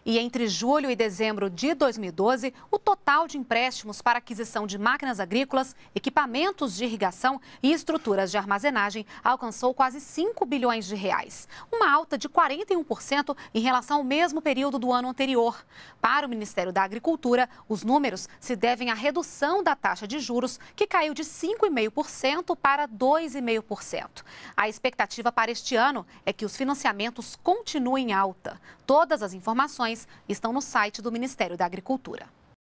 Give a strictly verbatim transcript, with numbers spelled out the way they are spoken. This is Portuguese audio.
E entre julho e dezembro de dois mil e doze, o total de empréstimos para aquisição de máquinas agrícolas, equipamentos de irrigação e estruturas de armazenagem alcançou quase cinco bilhões de reais, uma alta de quarenta e um por cento em relação ao mesmo período do ano anterior. Para o Ministério da Agricultura, os números se devem à redução da taxa de juros, que caiu de cinco vírgula cinco por cento para dois vírgula cinco por cento. A expectativa para este ano é que os financiamentos continuem alta. Todas as informações estão no site do Ministério da Agricultura.